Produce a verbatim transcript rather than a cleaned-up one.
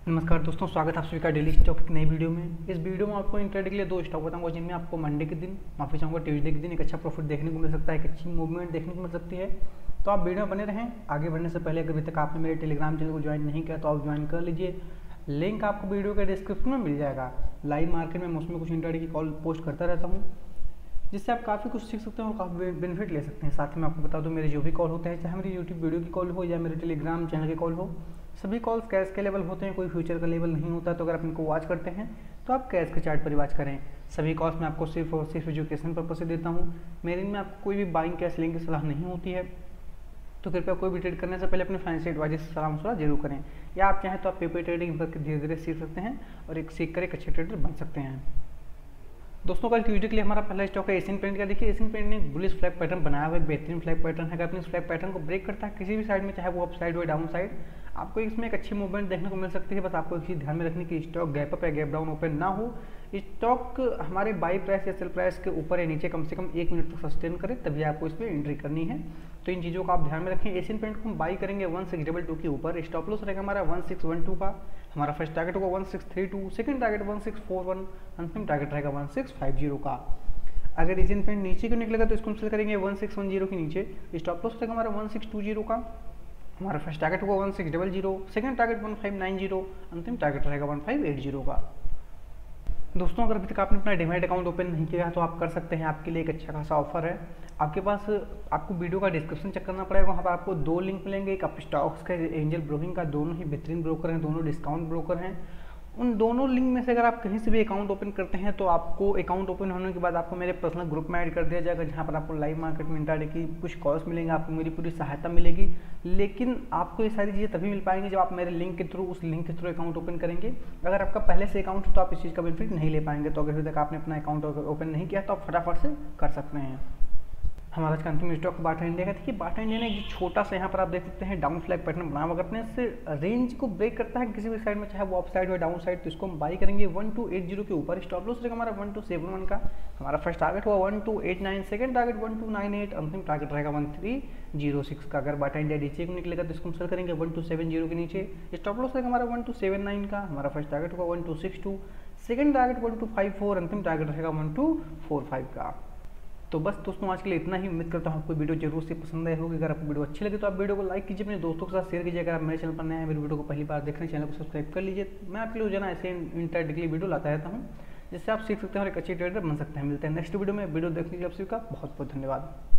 नमस्कार दोस्तों, स्वागत है आप सभी का डेली स्टॉक की नई वीडियो में। इस वीडियो में आपको इंट्राडे के लिए दो स्टॉक बताऊंगा जिनमें आपको मंडे के दिन, माफी चाहूँगा ट्यूसडे के दिन एक अच्छा प्रॉफिट देखने को मिल सकता है, एक अच्छी मूवमेंट देखने को मिल सकती है। तो आप वीडियो में बने रहें। आगे बढ़ने से पहले अगर अभी तक आपने मेरे टेलीग्राम चैनल को ज्वाइन नहीं किया तो आप ज्वाइन कर लीजिए। लिंक आपको वीडियो के डिस्क्रिप्शन में मिल जाएगा। लाइव मार्केट में मैं उसमें कुछ इंट्राडे की कॉल पोस्ट करता रहता हूँ, जिससे आप काफ़ी कुछ सीख सकते हैं और काफ़ी बेनिफिट ले सकते हैं। साथ ही मैं आपको बता दूं, मेरे जो भी कॉल होते हैं, चाहे मेरी यूट्यूब वीडियो की कॉल हो या मेरे टेलीग्राम चैनल की कॉल हो, सभी कॉल्स कैश के लेवल होते हैं, कोई फ्यूचर का लेवल नहीं होता। तो अगर आप इनको वॉच करते हैं तो आप कैश के चार्ट पर वॉच करें। सभी कॉल्स मैं आपको सिर्फ और सिर्फ एजुकेशन पर्पज से देता हूँ। मेरे इनमें आपको कोई भी बाइंग कैश लेने की सलाह नहीं होती है। तो कृपया कोई भी ट्रेड करने से पहले अपने फाइनेंशियल एडवाइजर से सलाह मशवरा जरूर करें, या आप चाहें तो आप पेपर ट्रेडिंग करके धीरे धीरे सीख सकते हैं और एक सीख कर एक अच्छे ट्रेडर बन सकते हैं। दोस्तों, कल ट्यूजडे के लिए हमारा पहला स्टॉक है एशियन पेंट का। देखिए, एशियन पेंट ने बुलिश फ्लैग पैटर्न बनाया हुआ है, बेहतरीन फ्लैग पैटर्न है। अगर अपने इस फ्लैग पैटर्न को ब्रेक करता है किसी भी साइड में, चाहे वो अप साइड हो या डाउन साइड, आपको इसमें एक अच्छी मूवमेंट देखने को मिल सकती है। बस आपको एक चीज़ ध्यान में रखनी कि स्टॉक गैप अप या गैप डाउन ओपन ना हो। स्टॉक हमारे बाई प्राइस या सेल प्राइस के ऊपर या नीचे कम से कम एक मिनट तक सस्टेन करे, तभी आपको इसमें एंट्री करनी है। तो इन चीज़ों का आप ध्यान में रखें। एशियन पेंट को हम बाई करेंगे वन सिक्स डबल टू के ऊपर। स्टॉप लॉस रहेगा हमारा वन सिक्स वन टू का। हमारा फर्स्ट टारगेट होगा one six three two, second target one six four one, अंतिम टारगेट रहेगा वन सिक्स फाइव जीरो का। अगर एशियन पेंट नीचे क्यों निकलेगा तो इसको हम सेल करेंगे वन सिक्स वन जीरो के नीचे। स्टॉप लॉस रहेगा हमारा वन सिक्स टू जीरो का। हमारा फर्स्ट टारगेट होगा one six double zero, second target one five nine zero, अंतिम टारगेट रहेगा वन फाइव एट जीरो का। दोस्तों, अगर अभी तक आपने अपना डिमैट अकाउंट ओपन नहीं किया तो आप कर सकते हैं। आपके लिए एक अच्छा खासा ऑफर है। आपके पास आपको वीडियो का डिस्क्रिप्शन चेक करना पड़ेगा, वहाँ पर आपको दो लिंक मिलेंगे। एक आप स्टॉक्स का, एंजल ब्रोकिंग का, दोनों ही बेहतरीन ब्रोकर हैं, दोनों डिस्काउंट ब्रोकर हैं। उन दोनों लिंक में से अगर आप कहीं से भी अकाउंट ओपन करते हैं तो आपको अकाउंट ओपन होने के बाद आपको मेरे पर्सनल ग्रुप में ऐड कर दिया जाएगा, जहां पर आपको लाइव मार्केट में इंट्राडे की कुछ कॉल्स मिलेंगे, आपको मेरी पूरी सहायता मिलेगी। लेकिन आपको ये सारी चीज़ें तभी मिल पाएंगी जब आप मेरे लिंक के थ्रू, उस लिंक के थ्रू अकाउंट ओपन करेंगे। अगर आपका पहले से अकाउंट हो तो आप इस चीज़ का बेनिफिट नहीं ले पाएंगे। तो अगर अभी तक आपने अपना अकाउंट ओपन नहीं किया तो आप फटाफट से कर सकते हैं। हमारा आज का अंतिम स्टॉक बाटा इंडिया का। देखिए, बाटा इंडिया ने एक छोटा सा यहाँ पर आप देख सकते हैं डाउन फ्लैग पैटर्न बनाया। अगर अपने से रेंज को ब्रेक करता है किसी भी साइड में, चाहे वो अप साइड हो डाउन साइड, तो इसको हम बाई करेंगे वन टू एट जीरो के ऊपर। स्टॉप लॉस रहेगा हमारा वन टू सेवन वन का। हमारा फर्स्ट टारगेट हुआ one two eight nine, second target one two nine eight, अंतिम टारगेट रहेगा वन थ्री जीरो सिक्स का। अगर बाटा इंडिया नीचे को निकलेगा तो इसको हम सेल करेंगे वन टू सेवन जीरो के नीचे। स्टॉप लॉस रहेगा हमारा वन टू सेवन नाइन का। हमारा फर्स्ट टारगेट होगा one two six two, second target one two five four, अंतिम टारगेट रहेगा वन टू फोर फाइव का। तो बस दोस्तों, आज के लिए इतना ही। उम्मीद करता हूँ आपको वीडियो जरूर से पसंद आई होगी। अगर आपको वीडियो अच्छी लगे तो आप वीडियो को लाइक कीजिए, अपने दोस्तों के साथ शेयर कीजिए। अगर आप मेरे चैनल पर नए हैं, मेरे वीडियो को पहली बार देख रहे हैं, चैनल को सब्सक्राइब कर लीजिए। मैं आपके लिए रोजाना ऐसे इंट्राडे वीडियो लाता रहता हूँ, जिससे आप सीख सकते हैं और एक अच्छी ट्रेडर बन सकते हैं। मिलते हैं नेक्स्ट वीडियो में। वीडियो देखने के लिए आप सभी का बहुत बहुत धन्यवाद।